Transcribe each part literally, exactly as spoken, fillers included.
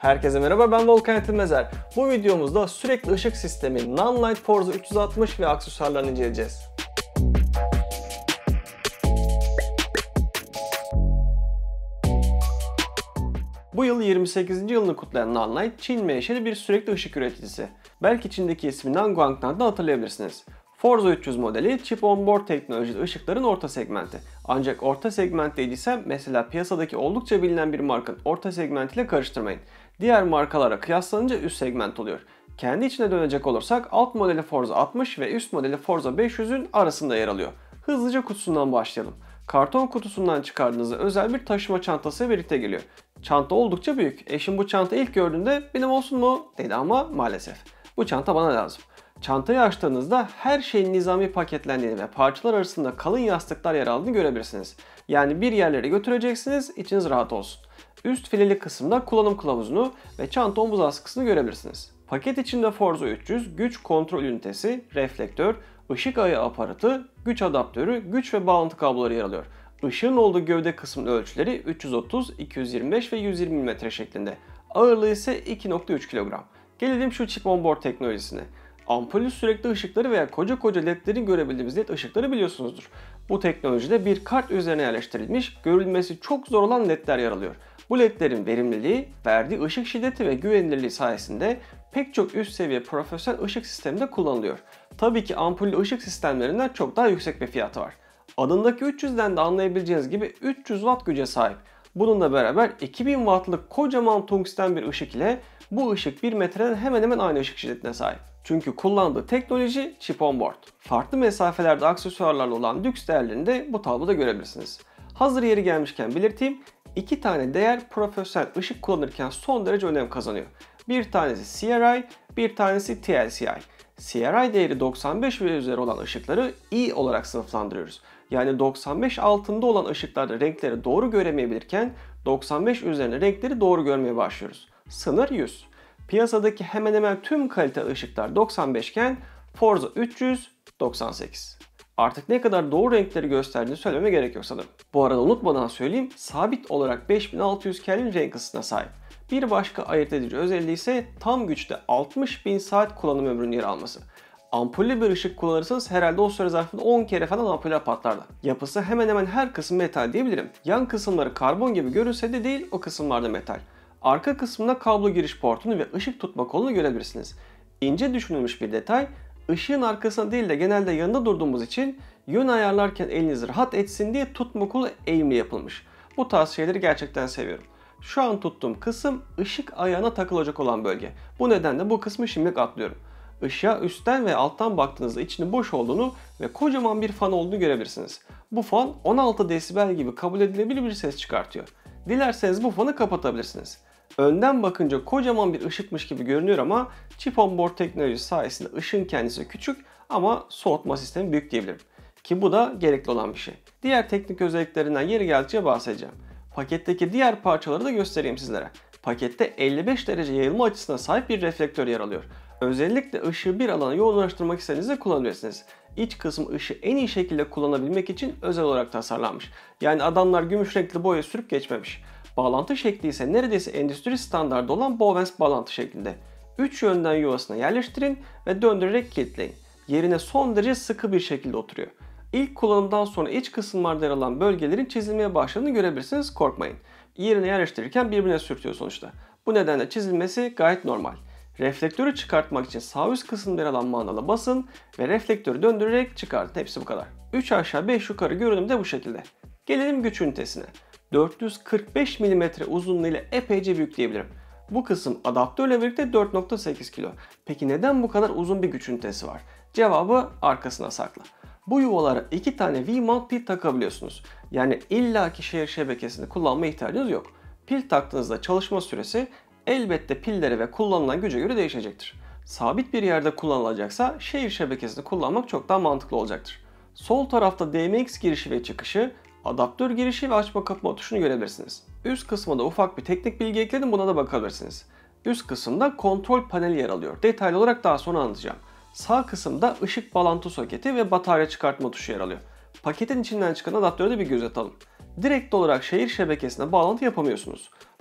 Herkese merhaba, ben Volkan Yetilmezer. Bu videomuzda sürekli ışık sistemi Nonlight Forza üç yüz altmış ve aksesuarlarını inceleyeceğiz. Bu yıl yirmi sekizinci yılını kutlayan Nonlight, Çin menşeli bir sürekli ışık üreticisi. Belki Çin'deki ismi Nanguang'dan da hatırlayabilirsiniz. Forza üç yüz modeli chip on board teknolojili ışıkların orta segmenti. Ancak orta segment dediysem mesela piyasadaki oldukça bilinen bir markanın orta segmentiyle karıştırmayın. Diğer markalara kıyaslanınca üst segment oluyor. Kendi içine dönecek olursak alt modeli Forza altmış ve üst modeli Forza beş yüzün arasında yer alıyor. Hızlıca kutusundan başlayalım. Karton kutusundan çıkardığınızda özel bir taşıma çantası birlikte geliyor. Çanta oldukça büyük. Eşim bu çantayı ilk gördüğünde benim olsun mu dedi ama maalesef. Bu çanta bana lazım. Çantayı açtığınızda her şeyin nizami paketlendiğini ve parçalar arasında kalın yastıklar yer aldığını görebilirsiniz. Yani bir yerlere götüreceksiniz, içiniz rahat olsun. Üst fileli kısımda kullanım kılavuzunu ve çanta omuz askısını görebilirsiniz. Paket içinde Forza üç yüz, güç kontrol ünitesi, reflektör, ışık ayağı aparatı, güç adaptörü, güç ve bağlantı kabloları yer alıyor. Işığın olduğu gövde kısmının ölçüleri üç yüz otuz, iki yüz yirmi beş ve yüz yirmi milimetre şeklinde. Ağırlığı ise iki nokta üç kilogram. Gelelim şu chip on board teknolojisine. Ampulü sürekli ışıkları veya koca koca ledlerin görebildiğimiz led ışıkları biliyorsunuzdur. Bu teknolojide bir kart üzerine yerleştirilmiş, görülmesi çok zor olan ledler yer alıyor. Bu ledlerin verimliliği, verdiği ışık şiddeti ve güvenilirliği sayesinde pek çok üst seviye profesyonel ışık sisteminde kullanılıyor. Tabii ki ampullü ışık sistemlerinden çok daha yüksek bir fiyatı var. Adındaki üç yüzden de anlayabileceğiniz gibi üç yüz watt güce sahip. Bununla beraber iki bin wattlık kocaman tungsten bir ışık ile bu ışık bir metreden hemen hemen aynı ışık şiddetine sahip. Çünkü kullandığı teknoloji chip on board. Farklı mesafelerde aksesuarlarla olan lüks değerlerini de bu tabloda görebilirsiniz. Hazır yeri gelmişken belirteyim, iki tane değer profesyonel ışık kullanırken son derece önem kazanıyor. Bir tanesi C R I, bir tanesi T L C I. C R I değeri doksan beş ve üzeri olan ışıkları E olarak sınıflandırıyoruz. Yani doksan beş altında olan ışıklarda renkleri doğru göremeyebilirken doksan beş üzerine renkleri doğru görmeye başlıyoruz. Sınır yüz. Piyasadaki hemen hemen tüm kalite ışıklar doksan beş iken Forza üç yüz doksan sekiz. Artık ne kadar doğru renkleri gösterdiğini söylememe gerek yok sanırım. Bu arada unutmadan söyleyeyim, sabit olarak beş bin altı yüz Kelvin renk ısısına sahip. Bir başka ayırt edici özelliği ise tam güçte altmış bin saat kullanım ömrünün yer alması. Ampullü bir ışık kullanırsanız herhalde o süre zarfında on kere falan ampuller patlarlar. Yapısı hemen hemen her kısım metal diyebilirim. Yan kısımları karbon gibi görünse de değil, o kısımlarda metal. Arka kısmında kablo giriş portunu ve ışık tutma kolunu görebilirsiniz. İnce düşünülmüş bir detay, ışığın arkasına değil de genelde yanında durduğumuz için yön ayarlarken eliniz rahat etsin diye tutma kolu eğimli yapılmış. Bu tarz şeyleri gerçekten seviyorum. Şu an tuttuğum kısım ışık ayağına takılacak olan bölge. Bu nedenle bu kısmı şimdilik atlıyorum. Işığa üstten ve alttan baktığınızda içinin boş olduğunu ve kocaman bir fan olduğunu görebilirsiniz. Bu fan on altı desibel gibi kabul edilebilir bir ses çıkartıyor. Dilerseniz bu fanı kapatabilirsiniz. Önden bakınca kocaman bir ışıkmış gibi görünüyor ama chip on board teknolojisi sayesinde ışığın kendisi küçük ama soğutma sistemi büyük diyebilirim. Ki bu da gerekli olan bir şey. Diğer teknik özelliklerinden yeri geldikçe bahsedeceğim. Paketteki diğer parçaları da göstereyim sizlere. Pakette elli beş derece yayılma açısına sahip bir reflektör yer alıyor. Özellikle ışığı bir alana yoğunlaştırmak istediğinizde kullanabilirsiniz. İç kısım ışığı en iyi şekilde kullanabilmek için özel olarak tasarlanmış. Yani adamlar gümüş renkli boya sürüp geçmemiş. Bağlantı şekli ise neredeyse endüstri standardı olan Bowens bağlantı şeklinde. üç yönden yuvasına yerleştirin ve döndürerek kilitleyin. Yerine son derece sıkı bir şekilde oturuyor. İlk kullanımdan sonra iç kısımlarda yer alan bölgelerin çizilmeye başladığını görebilirsiniz, korkmayın. Yerine yerleştirirken birbirine sürtüyor sonuçta. Bu nedenle çizilmesi gayet normal. Reflektörü çıkartmak için sağ üst kısımda yer alan mandala basın ve reflektörü döndürerek çıkartın. Hepsi bu kadar. üç aşağı beş yukarı görünüm de bu şekilde. Gelelim güç ünitesine. dört yüz kırk beş milimetre uzunluğu ile epeyce büyük diyebilirim. Bu kısım adaptörle birlikte dört nokta sekiz kilo. Peki neden bu kadar uzun bir güç ünitesi var? Cevabı arkasına saklı. Bu yuvalara iki tane V-mount pil takabiliyorsunuz. Yani illaki şehir şebekesini kullanma ihtiyacınız yok. Pil taktığınızda çalışma süresi elbette pillere ve kullanılan güce göre değişecektir. Sabit bir yerde kullanılacaksa şehir şebekesini kullanmak çok daha mantıklı olacaktır. Sol tarafta D M X girişi ve çıkışı, adaptör girişi ve açma kapama tuşunu görebilirsiniz. Üst kısma da ufak bir teknik bilgi ekledim, buna da bakabilirsiniz. Üst kısımda kontrol paneli yer alıyor. Detaylı olarak daha sonra anlatacağım. Sağ kısımda ışık bağlantı soketi ve batarya çıkartma tuşu yer alıyor. Paketin içinden çıkan adaptörü de bir göz atalım. Direkt olarak şehir şebekesine bağlantı yapamıyorsunuz.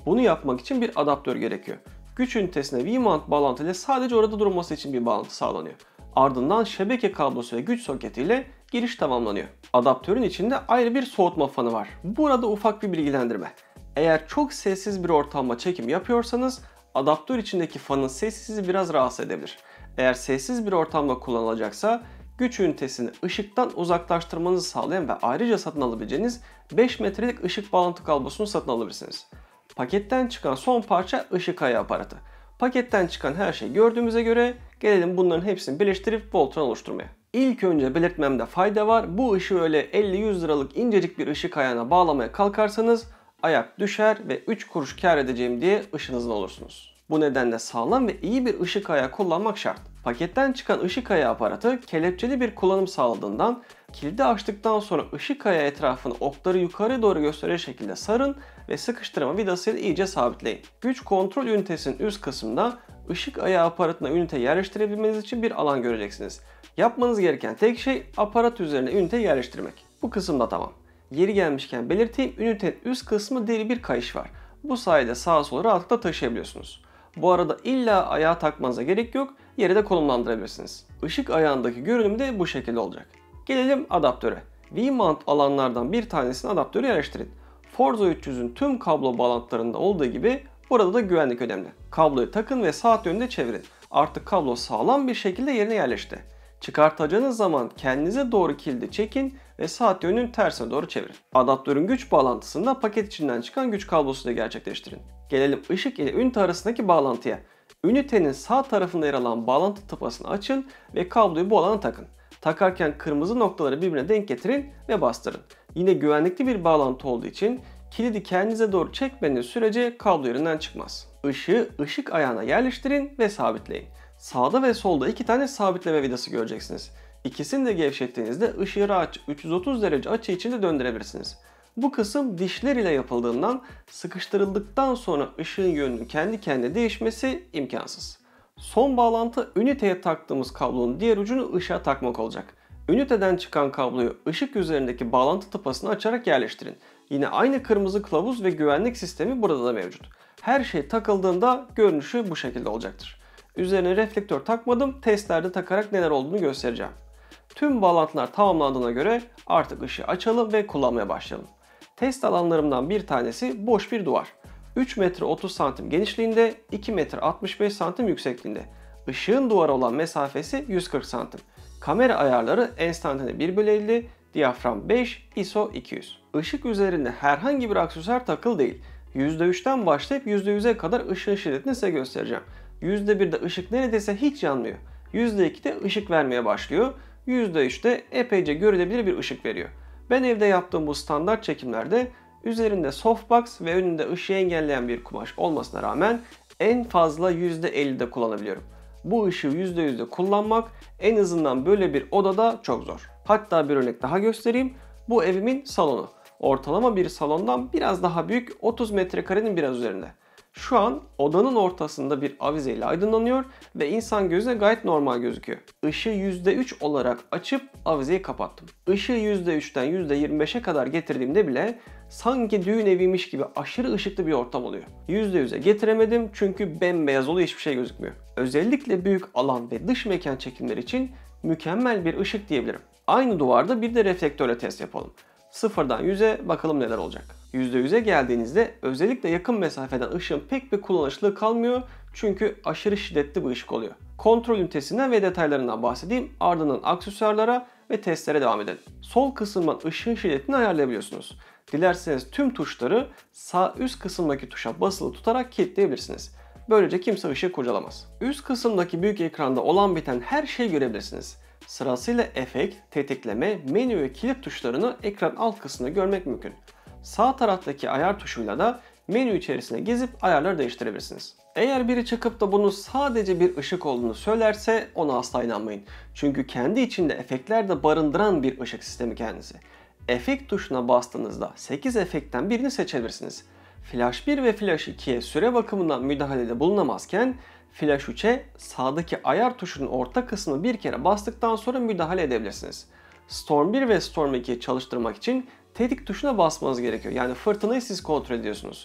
Bunu yapmak için bir adaptör gerekiyor. Güç ünitesine V-mount bağlantı ile sadece orada durması için bir bağlantı sağlanıyor. Ardından şebeke kablosu ve güç soketi ile giriş tamamlanıyor. Adaptörün içinde ayrı bir soğutma fanı var. Burada ufak bir bilgilendirme. Eğer çok sessiz bir ortamda çekim yapıyorsanız adaptör içindeki fanın sesi sizi biraz rahatsız edebilir. Eğer sessiz bir ortamda kullanılacaksa güç ünitesini ışıktan uzaklaştırmanızı sağlayan ve ayrıca satın alabileceğiniz beş metrelik ışık bağlantı kablosunu satın alabilirsiniz. Paketten çıkan son parça ışık ayağı aparatı. Paketten çıkan her şeyi gördüğümüze göre gelelim bunların hepsini birleştirip Voltron oluşturmaya. İlk önce belirtmemde fayda var. Bu ışığı öyle elli yüz liralık incecik bir ışık ayağına bağlamaya kalkarsanız ayak düşer ve üç kuruş kar edeceğim diye ışınızda olursunuz. Bu nedenle sağlam ve iyi bir ışık ayağı kullanmak şart. Paketten çıkan ışık ayağı aparatı kelepçeli bir kullanım sağladığından kilidi açtıktan sonra ışık ayağı etrafını okları yukarı doğru gösterir şekilde sarın ve sıkıştırma vidasıyla iyice sabitleyin. Güç kontrol ünitesinin üst kısmında ışık ayağı aparatına ünite yerleştirebilmeniz için bir alan göreceksiniz. Yapmanız gereken tek şey aparat üzerine ünite yerleştirmek. Bu kısımda tamam. Yeri gelmişken belirteyim, ünitenin üst kısmı deri bir kayış var. Bu sayede sağa sola rahatlıkla taşıyabiliyorsunuz. Bu arada illa ayağa takmanıza gerek yok, yere de konumlandırabilirsiniz. Işık ayağındaki görünüm de bu şekilde olacak. Gelelim adaptöre. V-mount alanlardan bir tanesini adaptöre yerleştirin. Forza üç yüzün tüm kablo bağlantılarında olduğu gibi burada da güvenlik önemli. Kabloyu takın ve saat yönünde çevirin. Artık kablo sağlam bir şekilde yerine yerleşti. Çıkartacağınız zaman kendinize doğru kilidi çekin ve saat yönünün tersine doğru çevirin. Adaptörün güç bağlantısını da paket içinden çıkan güç kablosuyla gerçekleştirin. Gelelim ışık ile ünite arasındaki bağlantıya. Ünitenin sağ tarafında yer alan bağlantı tıpasını açın ve kabloyu bu alana takın. Takarken kırmızı noktaları birbirine denk getirin ve bastırın. Yine güvenlikli bir bağlantı olduğu için kilidi kendinize doğru çekmeniz sürece kablo yerinden çıkmaz. Işığı ışık ayağına yerleştirin ve sabitleyin. Sağda ve solda iki tane sabitleme vidası göreceksiniz. İkisini de gevşettiğinizde ışığı rahat üç yüz otuz derece açı içinde döndürebilirsiniz. Bu kısım dişler ile yapıldığından sıkıştırıldıktan sonra ışığın yönünün kendi kendine değişmesi imkansız. Son bağlantı üniteye taktığımız kablonun diğer ucunu ışığa takmak olacak. Üniteden çıkan kabloyu ışık üzerindeki bağlantı tıpasını açarak yerleştirin. Yine aynı kırmızı kılavuz ve güvenlik sistemi burada da mevcut. Her şey takıldığında görünüşü bu şekilde olacaktır. Üzerine reflektör takmadım, testlerde takarak neler olduğunu göstereceğim. Tüm bağlantılar tamamlandığına göre artık ışığı açalım ve kullanmaya başlayalım. Test alanlarımdan bir tanesi boş bir duvar. üç metre otuz santim genişliğinde, iki metre altmış beş santim yüksekliğinde. Işığın duvara olan mesafesi yüz kırk santim. Kamera ayarları enstantane bir bölü elli, diyafram beş, I S O iki yüz. Işık üzerinde herhangi bir aksesuar takılı değil. yüzde üçten başlayıp yüzde yüze kadar ışığın şiddetini size göstereceğim. yüzde birde ışık neredeyse hiç yanmıyor. yüzde ikide ışık vermeye başlıyor. yüzde üçte epeyce görülebilir bir ışık veriyor. Ben evde yaptığım bu standart çekimlerde üzerinde softbox ve önünde ışığı engelleyen bir kumaş olmasına rağmen en fazla yüzde ellide kullanabiliyorum. Bu ışığı yüzde yüzde kullanmak en azından böyle bir odada çok zor. Hatta bir örnek daha göstereyim. Bu evimin salonu. Ortalama bir salondan biraz daha büyük, otuz metrekarenin biraz üzerinde. Şu an odanın ortasında bir avize ile aydınlanıyor ve insan gözüne gayet normal gözüküyor. Işığı yüzde üç olarak açıp avizeyi kapattım. Işığı yüzde üçten yüzde yirmi beşe kadar getirdiğimde bile sanki düğün eviymiş gibi aşırı ışıklı bir ortam oluyor. yüzde yüze getiremedim çünkü bembeyaz oluyor, hiçbir şey gözükmüyor. Özellikle büyük alan ve dış mekan çekimleri için mükemmel bir ışık diyebilirim. Aynı duvarda bir de reflektörle test yapalım. Sıfırdan yüze bakalım neler olacak. yüzde yüze geldiğinizde özellikle yakın mesafeden ışığın pek bir kullanışlılığı kalmıyor çünkü aşırı şiddetli bir ışık oluyor. Kontrol ünitesinden ve detaylarından bahsedeyim, ardından aksesuarlara ve testlere devam edelim. Sol kısımdan ışığın şiddetini ayarlayabiliyorsunuz. Dilerseniz tüm tuşları sağ üst kısımdaki tuşa basılı tutarak kilitleyebilirsiniz. Böylece kimse ışığı kurcalamaz. Üst kısımdaki büyük ekranda olan biten her şeyi görebilirsiniz. Sırasıyla efekt, tetikleme, menü ve kilit tuşlarını ekran alt kısmında görmek mümkün. Sağ taraftaki ayar tuşuyla da menü içerisine gezip ayarları değiştirebilirsiniz. Eğer biri çıkıp da bunun sadece bir ışık olduğunu söylerse ona asla inanmayın. Çünkü kendi içinde efektler de barındıran bir ışık sistemi kendisi. Efekt tuşuna bastığınızda sekiz efektten birini seçebilirsiniz. Flash bir ve Flash ikiye süre bakımından müdahalede bulunamazken Flash üçe sağdaki ayar tuşunun orta kısmını bir kere bastıktan sonra müdahale edebilirsiniz. Storm bir ve Storm ikiyi çalıştırmak için tetik tuşuna basmanız gerekiyor. Yani fırtınayı siz kontrol ediyorsunuz.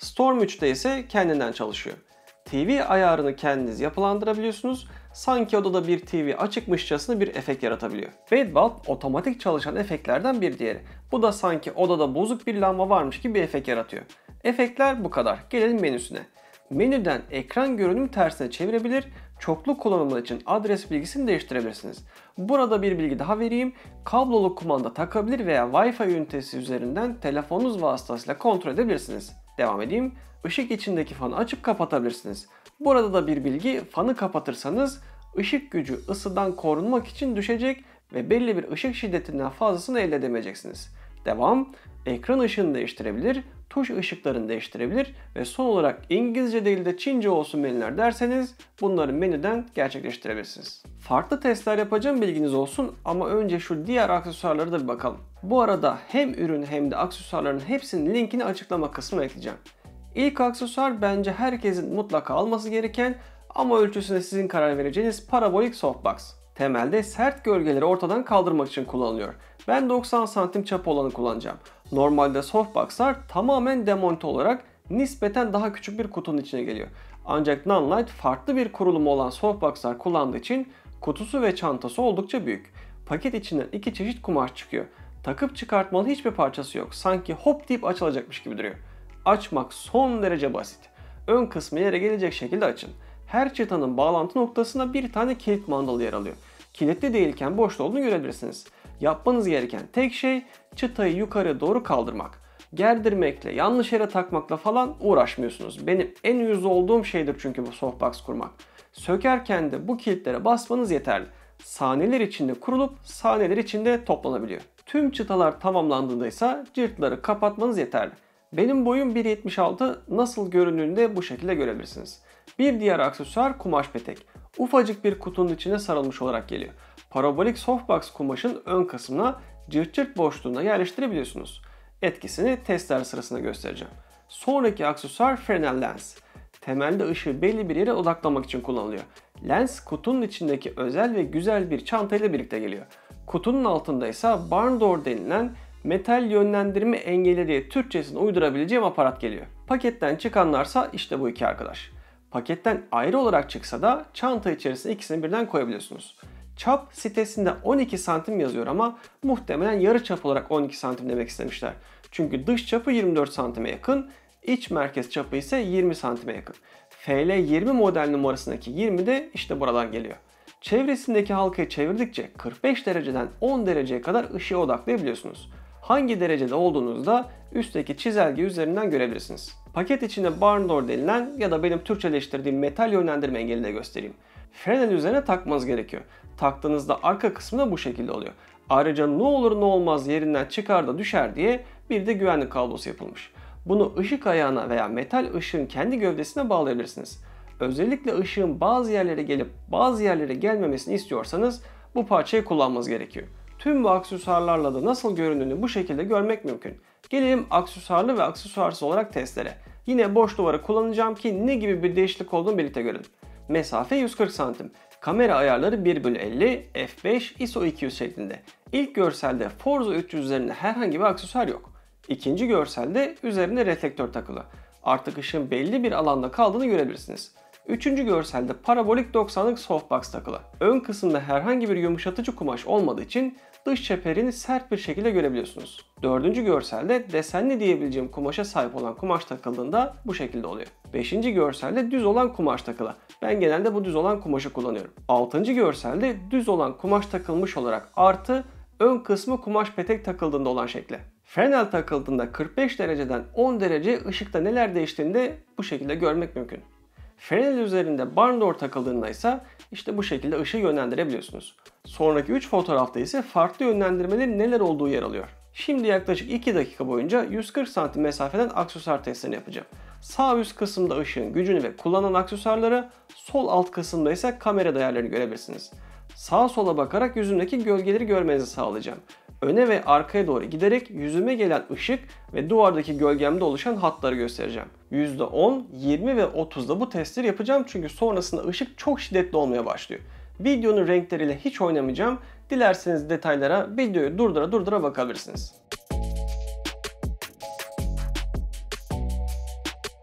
Storm üçte ise kendinden çalışıyor. T V ayarını kendiniz yapılandırabiliyorsunuz. Sanki odada bir T V açıkmışçasına bir efekt yaratabiliyor. Bedbulb otomatik çalışan efektlerden bir diğeri. Bu da sanki odada bozuk bir lamba varmış gibi bir efekt yaratıyor. Efektler bu kadar. Gelelim menüsüne. Menüden ekran görünüm tersine çevirebilir, çoklu kullanımlar için adres bilgisini değiştirebilirsiniz. Burada bir bilgi daha vereyim. Kablolu kumanda takabilir veya Wi-Fi ünitesi üzerinden telefonunuz vasıtasıyla kontrol edebilirsiniz. Devam edeyim. Işık içindeki fanı açıp kapatabilirsiniz. Burada da bir bilgi, fanı kapatırsanız ışık gücü ısıdan korunmak için düşecek ve belli bir ışık şiddetinden fazlasını elde edemeyeceksiniz. Devam. Ekran ışığını değiştirebilir, tuş ışıklarını değiştirebilir ve son olarak İngilizce değil de Çince olsun menüler derseniz bunları menüden gerçekleştirebilirsiniz. Farklı testler yapacağım, bilginiz olsun, ama önce şu diğer aksesuarlara da bir bakalım. Bu arada hem ürün hem de aksesuarların hepsinin linkini açıklama kısmına ekleyeceğim. İlk aksesuar bence herkesin mutlaka alması gereken ama ölçüsüne sizin karar vereceğiniz parabolik softbox. Temelde sert gölgeleri ortadan kaldırmak için kullanılıyor. Ben doksan santim çapı olanı kullanacağım. Normalde softboxlar tamamen demonte olarak nispeten daha küçük bir kutunun içine geliyor. Ancak Nonlight farklı bir kurulumu olan softboxlar kullandığı için kutusu ve çantası oldukça büyük. Paket içinden iki çeşit kumaş çıkıyor. Takıp çıkartmalı hiçbir parçası yok. Sanki hop deyip açılacakmış gibi duruyor. Açmak son derece basit. Ön kısmı yere gelecek şekilde açın. Her çıtanın bağlantı noktasında bir tane kilit mandalı yer alıyor. Kilitli değilken boşta olduğunu görebilirsiniz. Yapmanız gereken tek şey çıtayı yukarı doğru kaldırmak. Gerdirmekle, yanlış yere takmakla falan uğraşmıyorsunuz. Benim en uyuz olduğum şeydir çünkü bu softbox kurmak. Sökerken de bu kilitlere basmanız yeterli. Saniyeler içinde kurulup saniyeler içinde toplanabiliyor. Tüm çıtalar tamamlandığında ise cırtları kapatmanız yeterli. Benim boyum bir yetmiş altı, nasıl göründüğünü de bu şekilde görebilirsiniz. Bir diğer aksesuar kumaş petek. Ufacık bir kutunun içine sarılmış olarak geliyor. Parabolik softbox kumaşın ön kısmına cırt cırt boşluğuna yerleştirebiliyorsunuz. Etkisini testler sırasında göstereceğim. Sonraki aksesuar Fresnel lens. Temelde ışığı belli bir yere odaklamak için kullanılıyor. Lens kutunun içindeki özel ve güzel bir çanta ile birlikte geliyor. Kutunun altında ise barn door denilen metal yönlendirme engeli diye Türkçesini uydurabileceğim aparat geliyor. Paketten çıkanlarsa işte bu iki arkadaş. Paketten ayrı olarak çıksa da çanta içerisine ikisini birden koyabiliyorsunuz. Çap sitesinde on iki santim yazıyor ama muhtemelen yarı çap olarak on iki santim demek istemişler. Çünkü dış çapı yirmi dört santime yakın, iç merkez çapı ise yirmi santime yakın. F L yirmi model numarasındaki yirmi de işte buradan geliyor. Çevresindeki halkayı çevirdikçe kırk beş dereceden on dereceye kadar ışığı odaklayabiliyorsunuz. Hangi derecede olduğunuzda üstteki çizelge üzerinden görebilirsiniz. Paket içinde barn door denilen ya da benim Türkçeleştirdiğim metal yönlendirme engelini de göstereyim. Fresnel üzerine takmanız gerekiyor. Taktığınızda arka kısmı da bu şekilde oluyor. Ayrıca ne olur ne olmaz yerinden çıkar da düşer diye bir de güvenlik kablosu yapılmış. Bunu ışık ayağına veya metal ışığın kendi gövdesine bağlayabilirsiniz. Özellikle ışığın bazı yerlere gelip bazı yerlere gelmemesini istiyorsanız bu parçayı kullanmanız gerekiyor. Tüm bu aksesuarlarla da nasıl göründüğünü bu şekilde görmek mümkün. Gelelim aksesuarlı ve aksesuarsız olarak testlere. Yine boş duvarı kullanacağım ki ne gibi bir değişiklik olduğunu birlikte görelim. Mesafe yüz kırk santim. Kamera ayarları bir bölü elli, f beş, I S O iki yüz şeklinde. İlk görselde Forza üç yüz üzerinde herhangi bir aksesuar yok. İkinci görselde üzerine reflektör takılı. Artık ışığın belli bir alanda kaldığını görebilirsiniz. Üçüncü görselde parabolik doksanlık softbox takılı. Ön kısımda herhangi bir yumuşatıcı kumaş olmadığı için dış çeperini sert bir şekilde görebiliyorsunuz. Dördüncü görselde desenli diyebileceğim kumaşa sahip olan kumaş takıldığında bu şekilde oluyor. Beşinci görselde düz olan kumaş takılı. Ben genelde bu düz olan kumaşı kullanıyorum. Altıncı görselde düz olan kumaş takılmış olarak artı ön kısmı kumaş petek takıldığında olan şekli. Fresnel takıldığında kırk beş dereceden on derece ışıkta neler değiştiğini de bu şekilde görmek mümkün. Fresnel üzerinde barn door takıldığında ise işte bu şekilde ışığı yönlendirebiliyorsunuz. Sonraki üç fotoğrafta ise farklı yönlendirmelerin neler olduğu yer alıyor. Şimdi yaklaşık iki dakika boyunca yüz kırk santim mesafeden aksesuar testlerini yapacağım. Sağ üst kısımda ışığın gücünü ve kullanılan aksesuarları, sol alt kısımda ise kamera değerlerini görebilirsiniz. Sağa sola bakarak yüzümdeki gölgeleri görmenizi sağlayacağım. Öne ve arkaya doğru giderek yüzüme gelen ışık ve duvardaki gölgemde oluşan hatları göstereceğim. yüzde on, yirmi ve otuzda bu testleri yapacağım çünkü sonrasında ışık çok şiddetli olmaya başlıyor. Videonun renkleriyle hiç oynamayacağım. Dilerseniz detaylara videoyu durdura durdura bakabilirsiniz.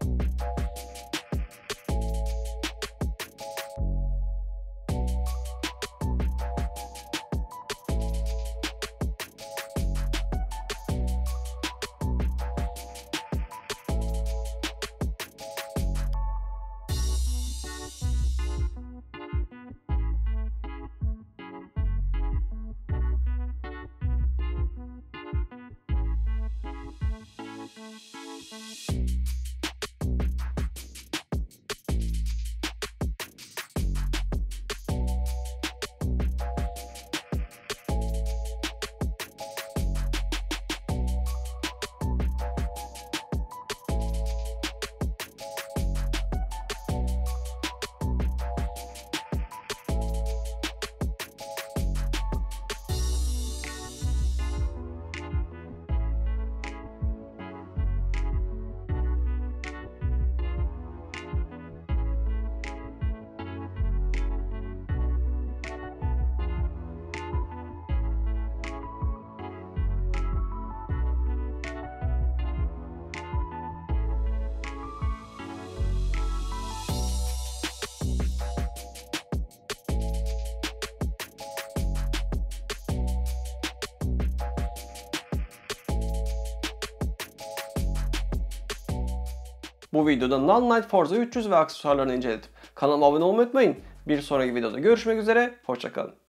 Bu videoda Nanlite Forza üç yüz ve aksesuarlarını inceledim. Kanalıma abone olmayı unutmayın. Bir sonraki videoda görüşmek üzere, hoşça kalın.